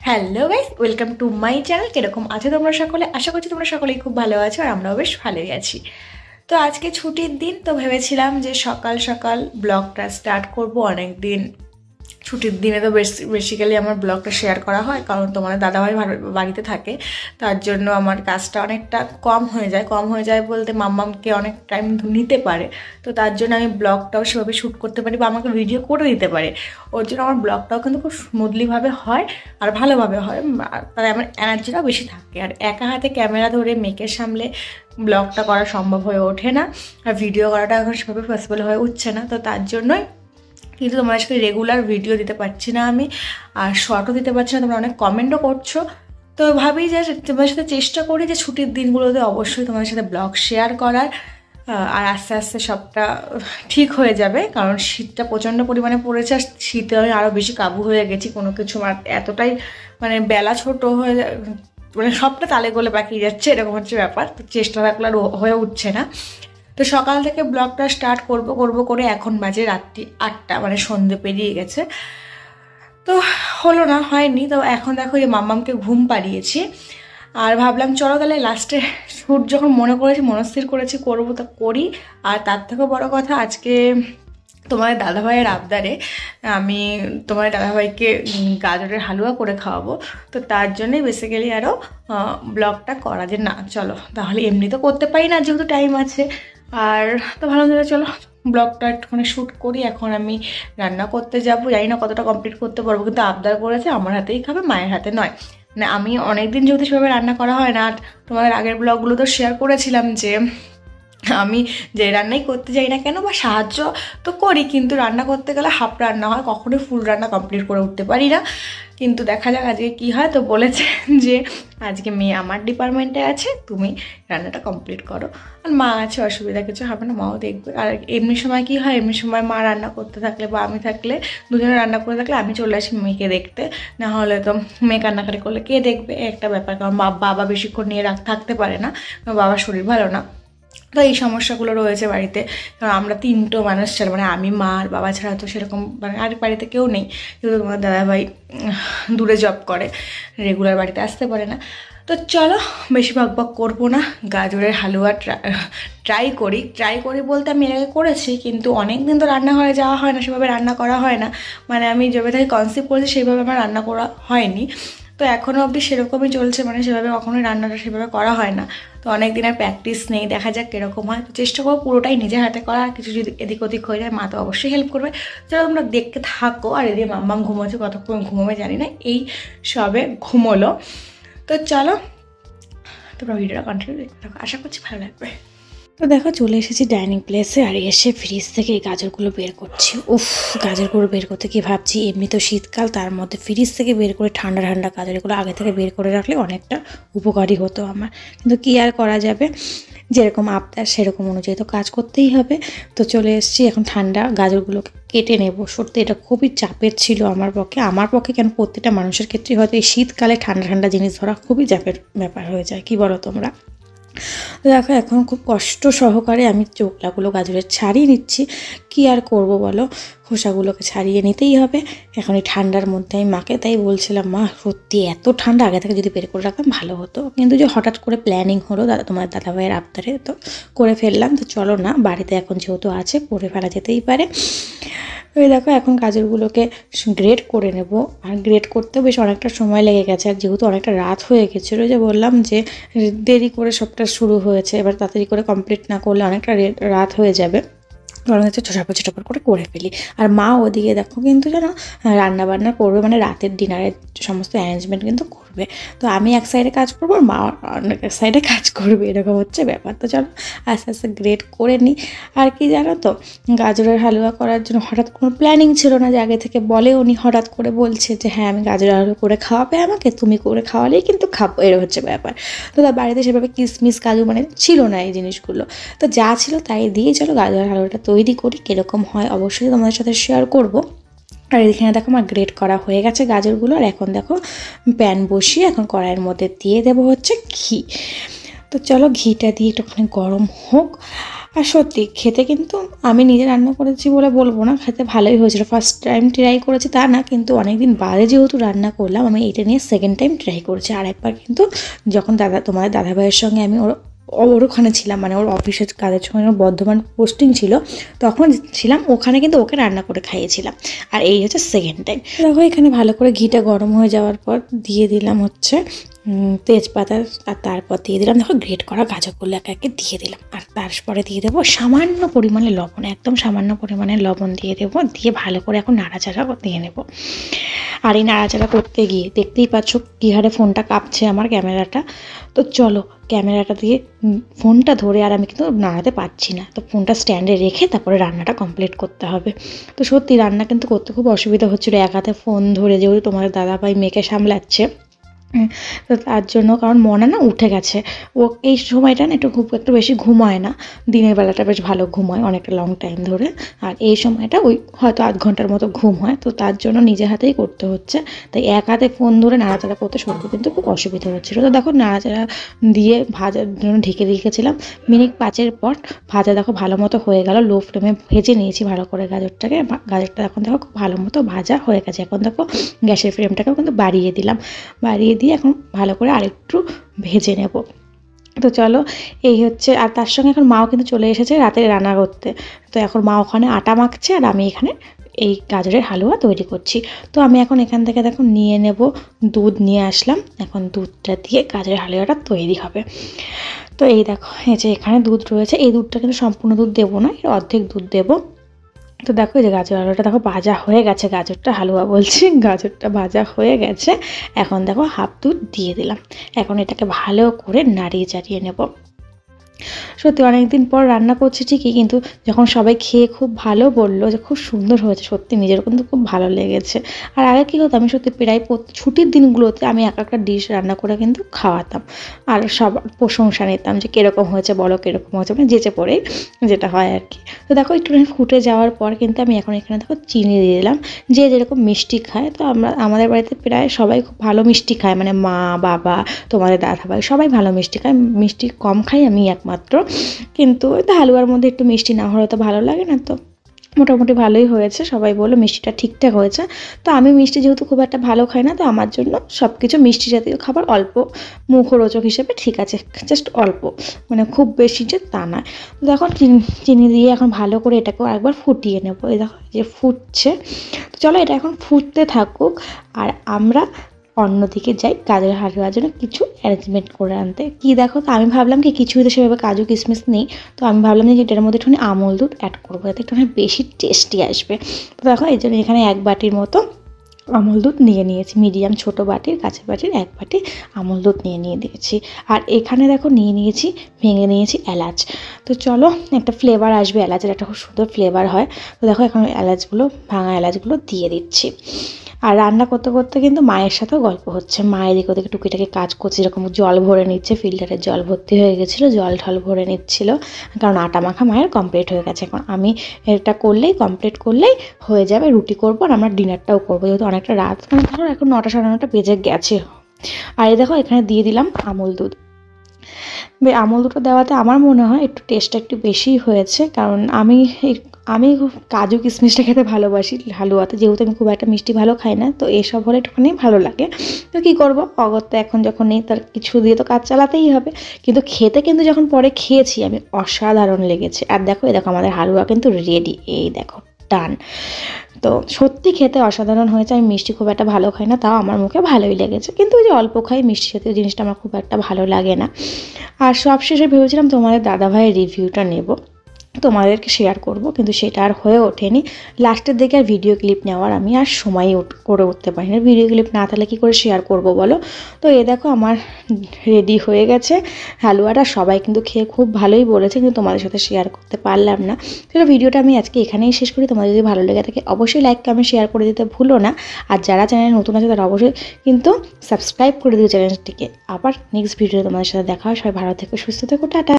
Hello guys, welcome to my channel. কিরকম আছো তোমরা সকলে? আশা করছি তোমরা সকলেই খুব ভালো আছো, আর আমরাও বেশ ভালোই আছি। তো আজকে ছুটির দিন, তো ভেবেছিলাম যে সকাল সকাল ব্লগটা স্টার্ট করব। অনেক দিন ছুটির দিনে তো বেসিক্যালি আমার ব্লগটা শেয়ার করা হয়, কারণ তোমাদের দাদাভাই বাড়িতে থাকে, তার জন্য আমার কাজটা অনেকটা কম হয়ে যায় বলতে মাম্মামকে অনেক টাইম নিতে পারে। তো তার জন্য আমি ব্লগটাও সেভাবে শ্যুট করতে পারি বা আমাকে ভিডিও করে দিতে পারে। ওর জন্য আমার ব্লগটাও কিন্তু খুব স্মুথলিভাবে হয় আর ভালোভাবে হয়, তাই আমার এনার্জিটাও বেশি থাকে। আর একা হাতে ক্যামেরা ধরে মেয়েকে সামলে ব্লগটা করা সম্ভব হয়ে ওঠে না, আর ভিডিও করাটা এখন সেভাবে পসিবল হয়ে উঠছে না। তো তার জন্যই কিন্তু তোমাদের সাথে রেগুলার ভিডিও দিতে পারছি না আমি, আর শর্টও দিতে পারছি না। তোমরা অনেক কমেন্টও করছো, তো ভাবি যে তোমাদের সাথে চেষ্টা করি যে ছুটির দিনগুলোতে অবশ্যই তোমাদের সাথে ব্লগ শেয়ার করার। আর আস্তে আস্তে সবটা ঠিক হয়ে যাবে, কারণ শীতটা প্রচণ্ড পরিমাণে পড়েছে, আর শীতে আমি আরও বেশি কাবু হয়ে গেছি। কোনো কিছু এতটাই বেলা ছোট হয়ে সবটা তালে গোলে পাকিয়ে যাচ্ছে, এরকম হচ্ছে ব্যাপার। তো চেষ্টা থাকলে আর হয়ে উঠছে না। তো সকাল থেকে ব্লগটা স্টার্ট করব করে এখন বাজে রাত্রি 8টা, সন্ধে পেরিয়ে গেছে। তো হয়নি। তো এখন দেখো যে মাম্মামকে ঘুম পাড়িয়েছি, আর ভাবলাম চলো তাহলে লাস্টে শ্যুট যখন মনস্থির করেছি করবো তো করি। আর তার থেকেও বড় কথা, আজকে তোমাদের দাদাভাইয়ের আবদারে আমি তোমাদের দাদাভাইকে গাজরের হালুয়া করে খাওয়াবো। তো তার জন্যই বেসিক্যালি আরও ব্লগটা করা, যে না চলো তাহলে এমনি তো করতে পারি না যেহেতু টাইম আছে। আর তো ভালো করে চলো ব্লগটা একটুখানি শ্যুট করি। এখন আমি রান্না করতে যাবো, জানি না কতটা কমপ্লিট করতে পারবো, কিন্তু আবদার করেছে আমার হাতেই খাবে, মায়ের হাতে নয়। আমি অনেকদিন যেহেতু সেভাবে রান্না করা হয় না, আর তোমাদের আগের ব্লগগুলো তো শেয়ার করেছিলাম যে আমি যে রান্নাই করতে যাই না কেন বা সাহায্য তো করি, কিন্তু রান্না করতে গেলে হাফ রান্না হয়, কখনোই ফুল রান্না কমপ্লিট করে উঠতে পারি না। কিন্তু দেখা যাক আজকে কী হয়। তো বলেছে যে আজকে মেয়ে আমার ডিপার্টমেন্টে আছে, তুমি রান্নাটা কমপ্লিট করো। আর মা আছে, অসুবিধা কিছু হবে না, মাও দেখবে। আর এমনি সময় কী হয়, এমনি সময় মা রান্না করতে থাকলে বা আমি থাকলে, দুজনে রান্না করে থাকলে আমি চলে আসি মেয়েকে দেখতে। না হলে তো মেয়ে কান্নাকাটি করলে কে দেখবে, একটা ব্যাপার। কারণ বাবা বেশিক্ষণ নিয়ে থাকতে পারে না, বাবার শরীর ভালো না। তো এই সমস্যাগুলো রয়েছে বাড়িতে, কারণ আমরা 3টো মানুষ ছাড়া, আমি মা আর বাবা ছাড়া তো সেরকম আর বাড়িতে কেউ নেই। যেহেতু তোমার দাদাভাই দূরে জব করে, রেগুলার বাড়িতে আসতে পারে না। তো চলো বেশি বকবক করবো না, গাজরের হালুয়া ট্রাই করি বলতে আমি এর আগে করেছি, কিন্তু অনেক দিন তো রান্নাঘরে যাওয়া হয় না, সেভাবে রান্না করা হয় না। আমি যেভাবে থেকে কনসেপ্ট করেছি সেইভাবে আমার রান্না করা হয়নি। তো এখনও অবধি সেরকমই চলছে, সেভাবে কখনোই রান্নাটা সেভাবে করা হয় না। তো অনেক দিনের প্র্যাকটিস নেই, দেখা যাক কীরকম হয়। তো চেষ্টা করবো পুরোটাই নিজের হাতে করা, আর কিছু যদি এদিক ওদিক হয়ে যায় মা তো অবশ্যই হেল্প করবে। চলো তোমরা দেখতে থাকো। আর এদিকে মাম্মাম ঘুমোচ্ছে, কতক্ষণ ঘুমোবে জানি না, এই সবে ঘুমোলো। তো চলো তোমরা ভিডিওটা কন্টিনিউ দেখতে থাকো, আশা করছি ভালো লাগবে। তো দেখো চলে এসেছি ডাইনিং প্লেসে, আর এসে ফ্রিজ থেকে এই গাজরগুলো বের করছি। গাজরগুলো বের করতে কি ভাবছি, এমনি তো শীতকাল, তার মধ্যে ফ্রিজ থেকে বের করে ঠান্ডা ঠান্ডা গাজর, এগুলো আগে থেকে বের করে রাখলে অনেকটা উপকারী হতো আমার, কিন্তু কি আর করা যাবে, যেরকম আবদার সেরকম অনুযায়ী তো কাজ করতেই হবে। তো চলে এসেছি, এখন ঠান্ডা গাজরগুলোকে কেটে নেব। সত্যি এটা খুবই চাপের ছিল আমার পক্ষে কেন, প্রত্যেকটা মানুষের ক্ষেত্রে হয়তো এই শীতকালে ঠান্ডা ঠান্ডা জিনিস ধরা খুবই চাপের ব্যাপার হয়ে যায়, কি বলো তোমরা? দেখো এখন খুব কষ্ট সহকারে আমি চোখলাগুলো গাজরের ছাড়িয়ে নিচ্ছি। কি আর করব বলো, খোসাগুলোকে ছাড়িয়ে নিতেই হবে। এখন এই ঠান্ডার মধ্যে আমি মাকে তাই বলছিলাম, মা সত্যি এত ঠান্ডা, আগে থেকে যদি বের করে রাখতাম ভালো হতো, কিন্তু যে হঠাৎ করে প্ল্যানিং হলো তোমার দাদাভাইয়ের আবদারে, তো করে ফেললাম। তো চলো না, বাড়িতে এখন যেহেতু আছে করে ফেলা যেতেই পারে। ওই দেখো এখন গাজরগুলোকে গ্রেট করে নেব, আর গ্রেট করতেও বেশ অনেকটা সময় লেগে গেছে। আর যেহেতু অনেকটা রাত হয়ে গেছিলো, যে বললাম যে দেরি করে সবটা শুরু হয়েছে, এবার তাড়াতাড়ি করে কমপ্লিট না করলে অনেকটা রাত হয়ে যাবে, বরং হচ্ছে ছোটাপট করে ফেলি। আর মা ওদিকে দেখো কিন্তু যেন রান্নাবান্না করবে, রাতের ডিনারের সমস্ত অ্যারেঞ্জমেন্ট কিন্তু করবে। তো আমি এক সাইডে কাজ করবো, আর মা অনেক এক সাইডে কাজ করবে, এরকম হচ্ছে ব্যাপার। তো চলো আস্তে আস্তে গ্রেট করে নিই। আর কি জানো তো, গাজরের হালুয়া করার জন্য হঠাৎ কোনো প্ল্যানিং ছিল না, যে আগে থেকে বলে উনি হঠাৎ করে বলছে যে হ্যাঁ আমি গাজরের হালুয়া করে খাওয়াবে আমাকে, তুমি করে খাওয়ালেই কিন্তু খাবো, এরকম হচ্ছে ব্যাপার। তো তার বাড়িতে সেভাবে কিশমিশ কাজু ছিল না এই জিনিসগুলো, তো যা ছিল তাই দিয়ে চলো গাজরের হালুয়াটা তৈরি করি। কীরকম হয় অবশ্যই তোমাদের সাথে শেয়ার করবো। আর এখানে দেখো আমার গ্রেট করা হয়ে গেছে গাজরগুলো। আর এখন দেখো প্যান বসিয়ে এখন কড়াইয়ের মধ্যে দিয়ে দেবো হচ্ছে ঘি। তো চলো ঘিটা দিয়ে একটুখানি গরম হোক। আর সত্যি খেতে কিন্তু আমি নিজে রান্না করেছি বলে বলবো না, খেতে ভালোই হয়েছিল। ফার্স্ট টাইম ট্রাই করেছি তা না, কিন্তু অনেকদিন বাদে যেহেতু রান্না করলাম, আমি এটা নিয়ে সেকেন্ড টাইম ট্রাই করেছি। আর একবার কিন্তু যখন তোমাদের দাদাভাইয়ের সঙ্গে আমি ওর ওখানে ছিলাম, মানে ওর অফিসের কাজের সময় ওর বর্ধমান পোস্টিং ছিল, তখন ছিলাম ওখানে, কিন্তু ওকে রান্না করে খাইয়েছিলাম। আর এই হচ্ছে সেকেন্ড টাইম। দেখো এখানে ভালো করে ঘিটা গরম হয়ে যাওয়ার পর দিয়ে দিলাম হচ্ছে তেজপাতা, আর তারপর দিয়ে দিলাম দেখো গ্রেট করা গাজরগুলো একে একে দিয়ে দিলাম। আর তারপরে দিয়ে দেবো সামান্য পরিমাণে লবণ, একদম সামান্য পরিমাণে লবণ দিয়ে দেবো, দিয়ে ভালো করে এখন নাড়াচাড়া দিয়ে নেবো। আর এই নাড়াচাড়া করতে গিয়ে দেখতেই পাচ্ছ কী হারে ফোনটা কাঁপছে আমার, ক্যামেরাটা। তো চলো ক্যামেরাটা দিয়ে ফোনটা ধরে আর আমি কিন্তু নাড়াতে পারছি না, তো ফোনটা স্ট্যান্ডে রেখে তারপরে রান্নাটা কমপ্লিট করতে হবে। তো সত্যি রান্না কিন্তু করতে খুব অসুবিধা হচ্ছিলো এক হাতে ফোন ধরে, যেহেতু তোমাদের দাদাভাই মেয়েকে সামলাচ্ছে। তো তার জন্য, কারণ মনা না উঠে গেছে, ও এই সময়টা না একটু বেশি ঘুমায় না, দিনের বেলাটা বেশ ভালো ঘুমায় অনেকটা লং টাইম ধরে, আর এই সময়টা ওই হয়তো 8 ঘন্টার মতো ঘুম হয়। তো তার জন্য নিজে হাতেই করতে হচ্ছে, তাই এক হাতে ফোন ধরে নাড়াচাড়া করতে সত্যি কিন্তু খুব অসুবিধা হচ্ছিলো। তো দেখো নাড়াচাড়া দিয়ে ভাজার জন্য ঢেকে রেখেছিলাম, মিনিট 5-এর পর ভাজা দেখো ভালো মতো হয়ে গেল। লো ফ্লেমে ভেজে নিয়েছি ভালো করে গাজরটাকে, গাজরটা এখন দেখো খুব ভালো মতো ভাজা হয়ে গেছে। এখন দেখো গ্যাসের ফ্লেমটাকেও কিন্তু বাড়িয়ে দিলাম, বাড়িয়ে দিয়ে এখন ভালো করে আরেকটু ভেজে নেব। তো চলো এই হচ্ছে। আর তার সঙ্গে এখন মাও কিন্তু চলে এসেছে রাতে রান্না করতে। তো এখন মা ওখানে আটা মাখছে আর আমি এখানে এই গাজরের হালুয়া তৈরি করছি। তো আমি এখন এখান থেকে দেখো নিয়ে নেব, দুধ নিয়ে আসলাম, এখন দুধটা দিয়ে গাজরের হালুয়াটা তৈরি হবে। তো এই দেখো এই যে এখানে দুধ রয়েছে, এই দুধটা কিন্তু সম্পূর্ণ দুধ দেবো না, এর অর্ধেক দুধ দেবো। তো দেখো এই যে গাজর হালুয়াটা দেখো ভাজা হয়ে গেছে, গাজরটা হালুয়া বলছি, গাজরটা ভাজা হয়ে গেছে। এখন দেখো হাফ দুধ দিয়ে দিলাম, এখন এটাকে ভালো করে নাড়িয়ে চাড়িয়ে নেব। সত্যি অনেকদিন পর রান্না করছি ঠিকই, কিন্তু যখন সবাই খেয়ে খুব ভালো বললো যে খুব সুন্দর হয়েছে, সত্যি নিজের কিন্তু খুব ভালো লেগেছে। আর আগে কী হতো, আমি সত্যি প্রায় ছুটির দিনগুলোতে আমি একটা ডিশ রান্না করে কিন্তু খাওয়াতাম, আর সবার প্রশংসা নিতাম যে কীরকম হয়েছে বলো, কীরকম হয়েছে, মানে যেচে পড়ে যেটা হয় আর কি। তো দেখো একটুখানি ফুটে যাওয়ার পর কিন্তু আমি এখন এখানে দেখো চিনি দিয়ে দিলাম, যে যেরকম মিষ্টি খায়। তো আমাদের বাড়িতে প্রায় সবাই খুব ভালো মিষ্টি খায়, মানে মা, বাবা, তোমাদের দাদাভাই সবাই ভালো মিষ্টি খায়, মিষ্টি কম খাই আমি একমাত্র। কিন্তু ওই তো হালুয়ার মধ্যে একটু মিষ্টি না হলে তো ভালো লাগে না। তো মোটামুটি ভালোই হয়েছে, সবাই বললো মিষ্টিটা ঠিকঠাক হয়েছে। তো আমি মিষ্টি যেহেতু খুব একটা ভালো খাই না, তো আমার জন্য সব কিছু মিষ্টি জাতীয় খাবার অল্প মুখরোচক হিসেবে ঠিক আছে, জাস্ট অল্প, মানে খুব বেশি যে তা না। তো দেখো চিনি দিয়ে এখন ভালো করে এটাকেও একবার ফুটিয়ে নেবো। এই দেখো যে ফুটছে, তো চলো এটা এখন ফুটতে থাকুক, আর আমরা অন্যদিকে যাই গাজরের হালুয়ার জন্য কিছু অ্যারেঞ্জমেন্ট করে আনতে। কি দেখো, তো আমি ভাবলাম কি কিছুই তো সেভাবে কাজু কিশমিশ নেই, তো আমি ভাবলাম যে এটার মধ্যে একটুখানি আমল দুধ অ্যাড করবো, যাতে একটুখানি বেশি টেস্টি আসবে। তো দেখো এই জন্য এখানে 1 বাটির মতো আমল দুধ নিয়ে নিয়েছি, মিডিয়াম ছোটো বাটির, কাঁচের বাটির 1 বাটি আমল দুধ নিয়ে দিয়েছি। আর এখানে দেখো ভেঙে নিয়েছি এলাচ। তো চলো একটা ফ্লেভার আসবে, এলাচের একটা খুব সুন্দর ফ্লেভার হয়। তো দেখো এখন ভাঙা এলাচগুলো দিয়ে দিচ্ছি। আর রান্না করতে করতে কিন্তু মায়ের সাথেও গল্প হচ্ছে, মায়ের এদিক ওদিকে টুকিটাকি কাজ করছে, এরকম জল ভরে নিচ্ছে, ফিল্টারের জল ভর্তি হয়ে গেছিলো, জল ঢল ভরে নিচ্ছিল, কারণ আটা মাখা মায়ের কমপ্লিট হয়ে গেছে। এখন আমি এটা কমপ্লিট করলেই হয়ে যাবে, রুটি করবো আর আমরা ডিনারটাও করবো, যেহেতু অনেকটা রাত, মানে ধরো এখন 9টা 9:30 বেজে গেছে। আর এই দেখো এখানে দিয়ে দিলাম আমল দুধ। আমল দুধটা দেওয়াতে আমার মনে হয় একটু টেস্টটা একটু বেশি হয়েছে, কারণ আমি কাজু কিশমিশটা খেতে ভালোবাসি হালুয়াতে, যেহেতু আমি খুব একটা মিষ্টি ভালো খাই না, তো এসব হলে একটুখানি ভালো লাগে। তো কী করবো, অগত্যা এখন যখন নেই তার কিছু দিয়ে তো কাজ চালাতেই হবে। কিন্তু খেতে কিন্তু যখন পরে খেয়েছি আমি, অসাধারণ লেগেছে। আর দেখো আমাদের হালুয়া কিন্তু রেডি, এই দেখো ডান। তো সত্যি খেতে অসাধারণ হয়েছে। আমি মিষ্টি খুব একটা ভালো খাই না, তাও আমার মুখে ভালোই লেগেছে, কিন্তু ওই যে অল্প খাই মিষ্টি জাতীয় জিনিসটা আমার খুব একটা ভালো লাগে না। আর সবশেষে ভেবেছিলাম তোমাদের দাদাভাইয়ের রিভিউটা নেব, তোমাদেরকে শেয়ার করব, কিন্তু সেটা আর হয়ে ওঠেনি। লাস্টের দিকে আর ভিডিও ক্লিপ নেওয়ার আমি আর সময় করে উঠতে পারি না, ভিডিও ক্লিপ না থাকলে কী করে শেয়ার করব বলো। তো দেখো আমার রেডি হয়ে গেছে হালুয়াটা, সবাই কিন্তু খেয়ে খুব ভালোই বলেছে, কিন্তু তোমাদের সাথে শেয়ার করতে পারলাম না। তাহলে ভিডিওটা আমি আজকে এখানেই শেষ করি। তোমাদের যদি ভালো লেগে থাকে অবশ্যই লাইক কমেন্ট শেয়ার করে দিতে ভুলো না, আর যারা চ্যানেলে নতুন আছে তারা অবশ্যই কিন্তু সাবস্ক্রাইব করে দিও চ্যানেলটিকে। আবার নেক্সট ভিডিও তোমাদের সাথে দেখা হয়। সবাই ভালো থেকো, সুস্থ থেকো, টাটা।